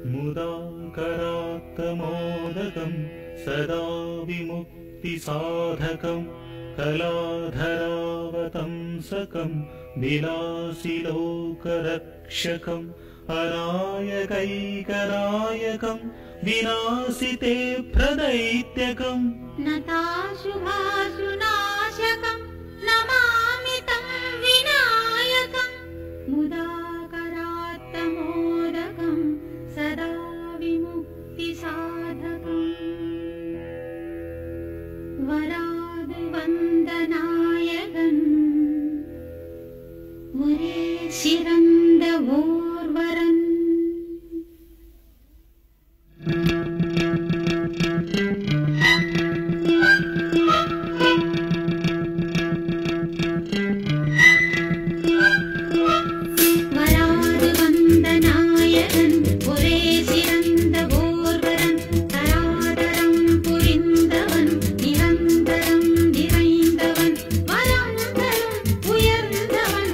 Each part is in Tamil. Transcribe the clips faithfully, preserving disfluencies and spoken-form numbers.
मुदाकरात्तमोदकं सदा विमुक्तिसाधकं कलाधरावतंसकं विलासिलोकरक्षकम् अनायकैकनायकं विनाशिते प्रदैत्यकं नताशुभाशुनाशकं नमामि तं विनायकं मुदाकरात्तमोदकं सदा विमुक्तिसाधकम् वरादवन्दनायकन् ஒரே சிறந்த ஓர்வரன் வராது வந்த நாயகன் ஒரே சிறந்த ஓர்வரன் தராதரம் புரிந்தவன் நிரந்தரம் நிறைந்தவன் வரம் தரும் உயர்ந்தவன்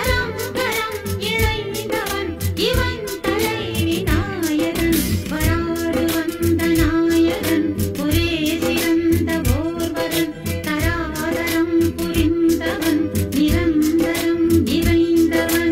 இவன் தலை விநாயகன் வராது வந்த நாயகன் ஒரே சிறந்த ஓர்வரன் தராதரம் புரிந்தவன் நிரந்தரம் நிறைந்தவன்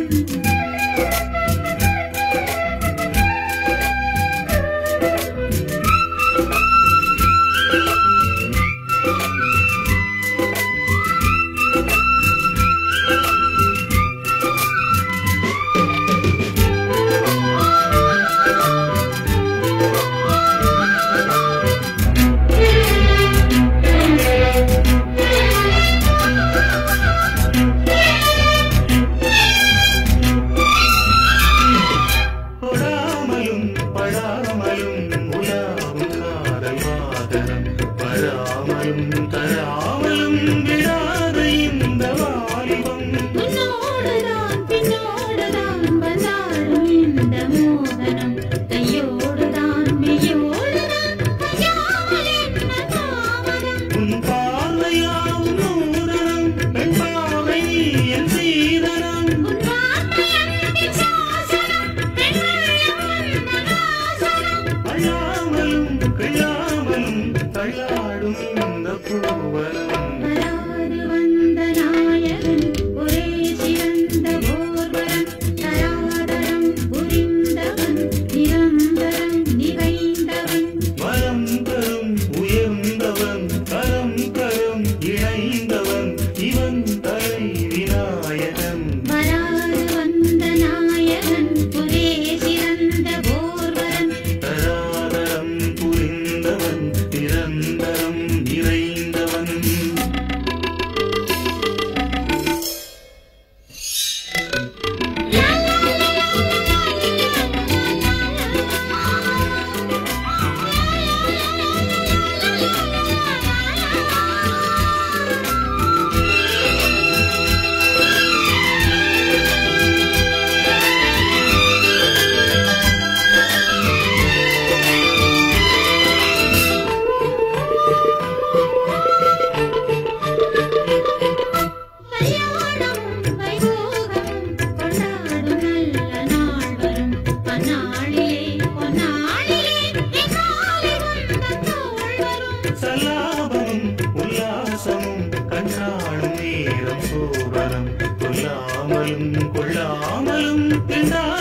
தராமலும் விடாத இந்த வாலிபம் உன்னோடுதான் பின்னோடுதான் வந்தாடும் இந்த மோகனம் கையோடுதான் மெய்யோடுதான் கையாமல் என்ன தாமதம் உன் பார்வையாவும் நூதனம் பெண் பாவை என் சீதனம் உன் வார்த்தை அன்பின் சாசனம் பெண்ணியம் வந்த நாசனம் அழாமலும் கிழாமலும் தள்ளாடும் வராது வந்த நாயகன் ஒரே சிறந்த ஓர்வரன் தராதரம் புரிந்தவன் நிரந்தரம் நிறைந்தவன் வரம் தரும் உயர்ந்தவன் கரம் கரம் இணைந்தவன் இவன் தலை விநாயகன் வராது வந்த நாயகன் ஒரே சிறந்த ஓர்வரன் தராதரம் புரிந்தவன் நிரந்தரம் நிறைந்தவன் சல்லாபமும் உல்லாசமும் கண்ணாடும் நேரம் சோபனம் கொல்லாமலும் கொள்ளாமலும்